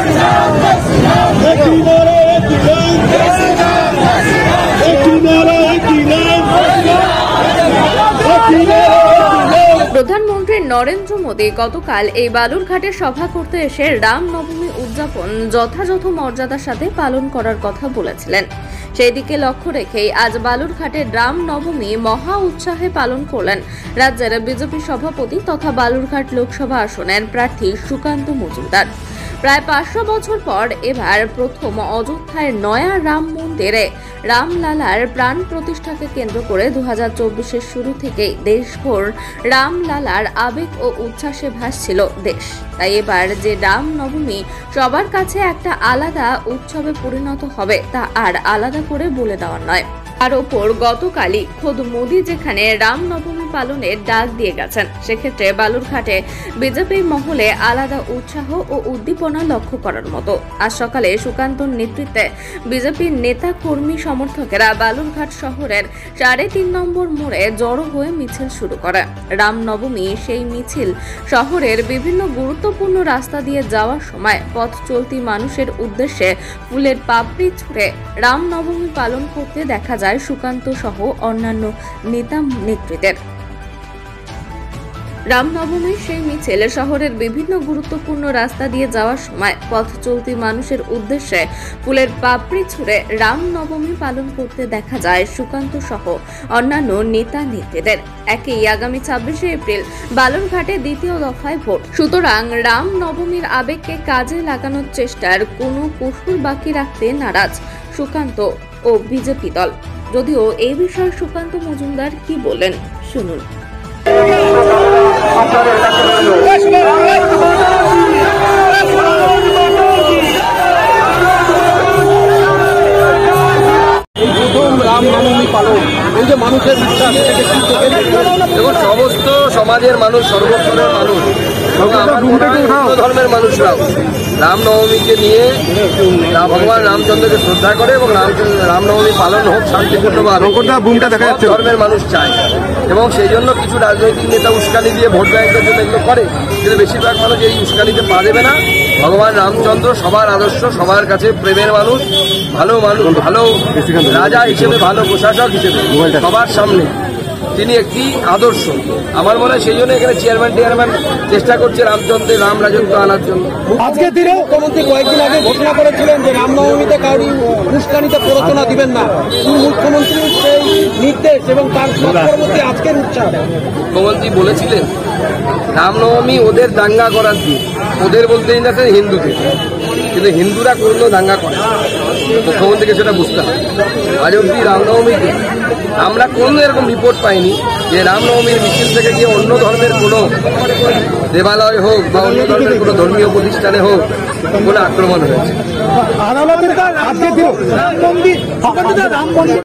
প্রধানমন্ত্রী নরেন্দ্র মোদী গতকাল এই বালুরঘাটে সভা করতে এসে রামনবমী উদযাপন যথাযথ মর্যাদার সাথে পালন করার কথা বলেছিলেন। সেই দিকে লক্ষ্য রেখেই আজ বালুরঘাটে রামনবমী মহা উৎসাহে পালন করলেন রাজ্যের বিজেপি সভাপতি তথা বালুরঘাট লোকসভা আসনের প্রার্থী সুকান্ত মজুমদার। প্রায় 500 বছর পর এবার প্রথম অযোধ্যার নয়া রাম মন্দিরে রামলালার প্রাণ প্রতিষ্ঠাকে কেন্দ্র করে 2024-এর শুরু থেকেই দেশভর রামলালার আবেগ ও উচ্ছ্বাসে ভাসছিল দেশ। তাই এবার যে রামনবমী সবার কাছে একটা আলাদা উৎসবে পরিণত হবে তা আর আলাদা করে বলে দেওয়ার নয়। তার ওপর গতকালই খোদ মোদী যেখানে রামনবমী পালনের ডাক দিয়ে গেছেন, সেক্ষেত্রে বালুরঘাটে বিজেপি মহলে আলাদা উৎসাহ ও উদ্দীপনা লক্ষ্য করার মতো। আজ সকালে সুকান্তর নেতৃত্বে বিজেপির নেতা কর্মী সমর্থকেরা বালুরঘাট শহরের 3.5 নম্বর মোড়ে জড়ো হয়ে মিছিল শুরু করে। রামনবমী সেই মিছিল শহরের বিভিন্ন গুরুত্বপূর্ণ রাস্তা দিয়ে যাওয়ার সময় পথ চলতি মানুষের উদ্দেশ্যে ফুলের পাপড়ি ছুঁড়ে রামনবমী পালন করতে দেখা যায় সুকান্ত সহ অন্যান্য নেতা নেতৃত্বের। রামনবমীর সেই মিছিল শহরের বিভিন্ন গুরুত্বপূর্ণ রাস্তা দিয়ে যাওয়ার সময় পথ চলতি মানুষের উদ্দেশ্যে ফুলের পাপড়ি ছুঁড়ে রামনবমী পালন করতে দেখা যায় সুকান্ত সহ অন্যান্য নেতা নেত্রীদের। একই আগামী 26শে এপ্রিল বালুরঘাটে দ্বিতীয় দফায় ভোট, সুতরাং রামনবমীর আবেগকে কাজে লাগানোর চেষ্টার কোনো কসুর বাকি রাখতে নারাজ সুকান্ত ও বিজেপি দল। যদিও এই বিষয়ে সুকান্ত মজুমদার কি বলেন শুনুন। রামনবমী পালন এই যে মানুষের বিশ্বাস, দেখুন সমস্ত সমাজের মানুষ, সর্বস্তরের মানুষ, ধর্মের মানুষরাও রামনবমীকে নিয়ে ভগবান রামচন্দ্রকে শ্রদ্ধা করে এবং রামনবমী পালন হোক শান্তিপূর্ণভাবে ধর্মের মানুষ চায়। এবং সেই জন্য কিছু রাজনৈতিক নেতা উস্কানি দিয়ে ভোট ব্যাংকের জন্য এগুলো করে, কিন্তু বেশিরভাগ মানুষ এই উস্কানিতে পা দেবে না। ভগবান রামচন্দ্র সবার আদর্শ, সবার কাছে প্রেমের মানুষ, ভালো মানুষ, ভালো রাজা হিসেবে, ভালো প্রশাসক হিসেবে সবার সামনে তিনি একটি আদর্শ। আমার মনে হয় সেই জন্য এখানে চেয়ারম্যান চেষ্টা করছে রামচন্দ্রের রাম রাজত্ব আনার জন্য। আজকের দিনে মুখ্যমন্ত্রী কয়েকদিন আগে ঘোষণা করেছিলেন যে রামনবমীতে কাউরি উস্কানিতে প্ররোচনা দিবেন না। মুখ্যমন্ত্রীর সেই নির্দেশ এবং তার পরবর্তী আজকের উৎসাহ, মুখ্যমন্ত্রী বলেছিলেন রামনবমী ওদের দাঙ্গা করার দিন। ওদের বলতেই না হিন্দুদের, কিন্তু হিন্দুরা কোনো দাঙ্গা করে, মুখ্যমন্ত্রীকে সেটা বুঝতে হবে। আজ অব্দি রামনবমীতে আমরা কোনো এরকম রিপোর্ট পাইনি যে রামনবমীর মিছিল থেকে গিয়ে অন্য ধর্মের কোনো দেবালয় হোক বা অন্য ধর্মের কোনো ধর্মীয় প্রতিষ্ঠানে হোক কোনো আক্রমণ হয়েছে।